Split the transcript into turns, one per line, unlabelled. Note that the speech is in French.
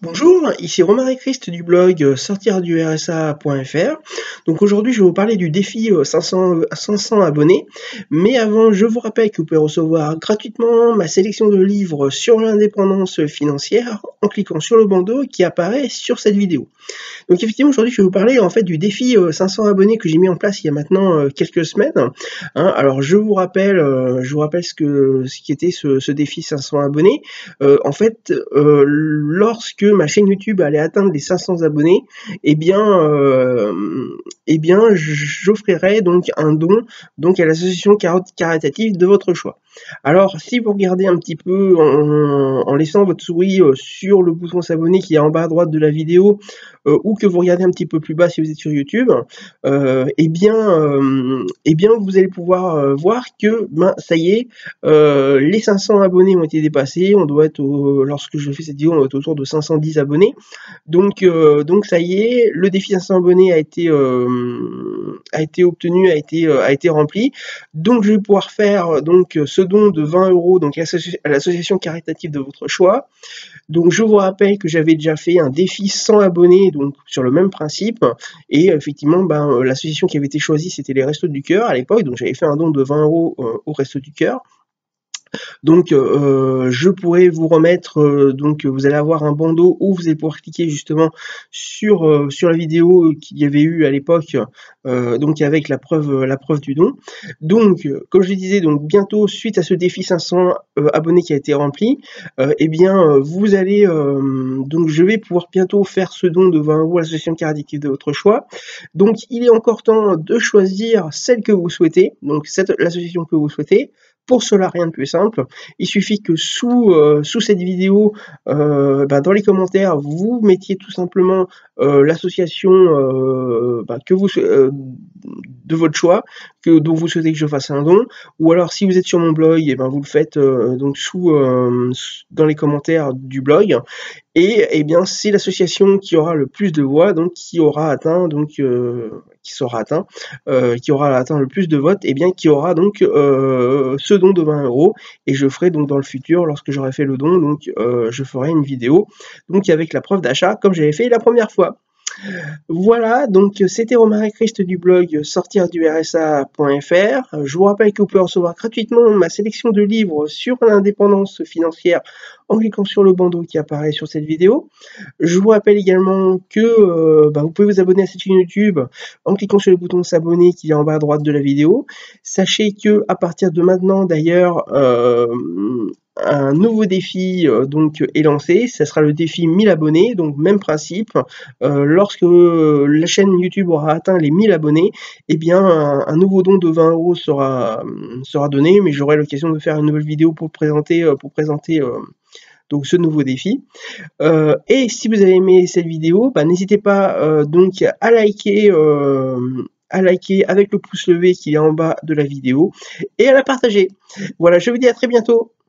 Bonjour, ici Romaric Christ du blog sortirdursa.fr. Donc aujourd'hui, je vais vous parler du défi 500 abonnés. Mais avant, je vous rappelle que vous pouvez recevoir gratuitement ma sélection de livres sur l'indépendance financière en cliquant sur le bandeau qui apparaît sur cette vidéo. Donc effectivement, aujourd'hui, je vais vous parler en fait du défi 500 abonnés que j'ai mis en place il y a maintenant quelques semaines. Alors je vous rappelle ce qui était ce défi 500 abonnés. Lorsque ma chaîne YouTube allait atteindre les 500 abonnés, j'offrirai donc un don donc à l'association caritative de votre choix. Alors, si vous regardez un petit peu en laissant votre souris sur le bouton s'abonner qui est en bas à droite de la vidéo, ou que vous regardez un petit peu plus bas si vous êtes sur YouTube, vous allez pouvoir voir que ça y est, les 500 abonnés ont été dépassés. On doit être lorsque je fais cette vidéo, on doit être autour de 510 abonnés. Donc ça y est, le défi 500 abonnés a été obtenu, a été rempli. Donc je vais pouvoir faire donc ce don de 20 € donc à l'association caritative de votre choix. Donc je vous rappelle que j'avais déjà fait un défi 100 abonnés donc sur le même principe, et effectivement l'association qui avait été choisie c'était les Restos du Cœur à l'époque, donc j'avais fait un don de 20 € aux Restos du Cœur. Donc je pourrais vous remettre, donc vous allez avoir un bandeau où vous allez pouvoir cliquer justement sur la vidéo qu'il y avait eu à l'époque, donc avec la preuve du don. Donc comme je le disais, donc bientôt suite à ce défi 500 abonnés qui a été rempli, vous allez donc je vais pouvoir bientôt faire ce don de 20 € à l'association caritative de votre choix. Donc il est encore temps de choisir celle que vous souhaitez, donc l'association que vous souhaitez. Pour cela, rien de plus simple, il suffit que sous cette vidéo, dans les commentaires, vous mettiez tout simplement l'association de votre choix, dont vous souhaitez que je fasse un don, ou alors si vous êtes sur mon blog, vous le faites donc dans les commentaires du blog, et c'est l'association qui aura le plus de voix, donc qui aura atteint le plus de votes, qui aura donc ce don de 20 €. Et je ferai donc dans le futur, lorsque j'aurai fait le don, donc je ferai une vidéo donc avec la preuve d'achat comme j'avais fait la première fois. Voilà, donc c'était Romaric Christ du blog sortirdursa.fr. Je vous rappelle que vous pouvez recevoir gratuitement ma sélection de livres sur l'indépendance financière en cliquant sur le bandeau qui apparaît sur cette vidéo. Je vous rappelle également que vous pouvez vous abonner à cette chaîne YouTube en cliquant sur le bouton s'abonner qui est en bas à droite de la vidéo. Sachez que à partir de maintenant d'ailleurs, un nouveau défi est lancé, ça sera le défi 1000 abonnés, donc même principe, lorsque la chaîne YouTube aura atteint les 1000 abonnés, un nouveau don de 20 € sera donné, mais j'aurai l'occasion de faire une nouvelle vidéo pour présenter donc ce nouveau défi. Et si vous avez aimé cette vidéo, n'hésitez pas donc à liker avec le pouce levé qui est en bas de la vidéo et à la partager. Voilà, je vous dis à très bientôt.